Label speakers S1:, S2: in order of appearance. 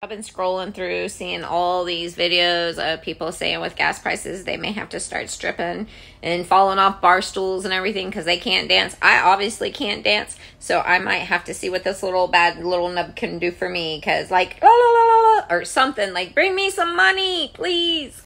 S1: I've been scrolling through, seeing all these videos of people saying with gas prices they may have to start stripping and falling off bar stools and everything because they can't dance. I obviously can't dance, so I might have to see what this little bad little nub can do for me, because like, la, la, la, la, or something, like, bring me some money, please.